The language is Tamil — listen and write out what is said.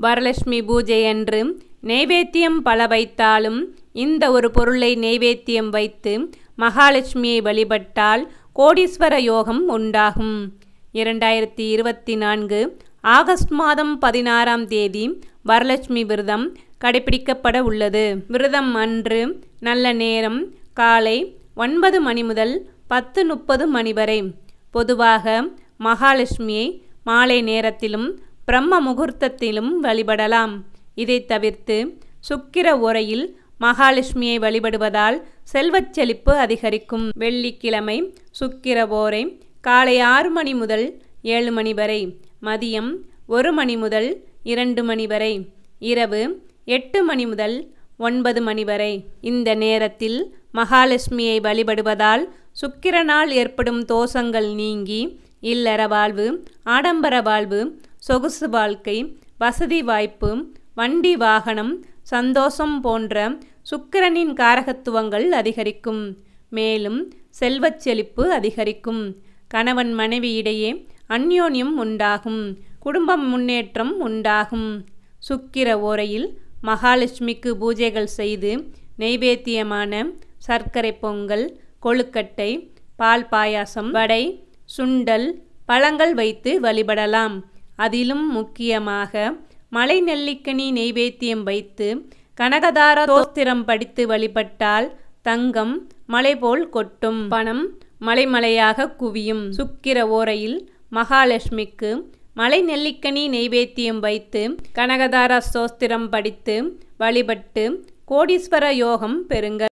வரலட்சுமி பூஜை அன்று நைவேத்தியம் பல வைத்தாலும் இந்த ஒரு பொருளை நைவேத்தியம் வைத்து மகாலட்சுமியை வழிபட்டால் கோடீஸ்வர யோகம் உண்டாகும். 2024 ஆகஸ்ட் மாதம் 16ஆம் தேதி வரலட்சுமி விரதம் கடைபிடிக்கப்பட உள்ளது. விரதம் அன்று நல்ல நேரம் காலை 9 மணி முதல் 10:30 மணி வரை. பொதுவாக மகாலட்சுமியை மாலை நேரத்திலும் பிரம்ம முகூர்த்தத்திலும் வழிபடலாம். இதை தவிர்த்து சுக்கிர ஓரையில் மகாலட்சுமியை வழிபடுவதால் செல்வச் செழிப்பு அதிகரிக்கும். வெள்ளிக்கிழமை சுக்கிர ஓரை காலை 6 மணி முதல் 7 மணி வரை, மதியம் 1 மணி முதல் 2 மணி வரை, இரவு 8 மணி முதல் 9 மணி வரை. இந்த நேரத்தில் மகாலட்சுமியை வழிபடுவதால் சுக்கிரனால் ஏற்படும் தோஷங்கள் நீங்கி இல்லற வாழ்வு, ஆடம்பர வாழ்வு, சொகுசு வாழ்க்கை, வசதி வாய்ப்பு, வண்டி வாகனம், சந்தோஷம் போன்ற சுக்கிரனின் காரகத்துவங்கள் அதிகரிக்கும். மேலும் செல்வச் செழிப்பு அதிகரிக்கும். கணவன் மனைவியிடையே அந்யோன்யம் உண்டாகும். குடும்பம் முன்னேற்றம் உண்டாகும். சுக்கிர ஓரையில் மகாலட்சுமிக்கு பூஜைகள் செய்து நைவேத்தியமான சர்க்கரை பொங்கல், கொழுக்கட்டை, பால் பாயாசம், வடை, சுண்டல், பழங்கள் வைத்து வழிபடலாம். அதிலும் முக்கியமாக மலை நெல்லிக்கனி நைவேத்தியம் வைத்து கனகதார தோஸ்திரம் படித்து வழிபட்டால் தங்கம் மலை போல் கொட்டும், பணம் மலைமலையாக குவியும். சுக்கிர ஓரையில் மகாலட்சுமிக்கு மலை நெல்லிக்கனி நைவேத்தியம் வைத்து கனகதார ஸ்தோத்திரம் படித்து வழிபட்டு கோடீஸ்வர யோகம் பெறுங்கள்.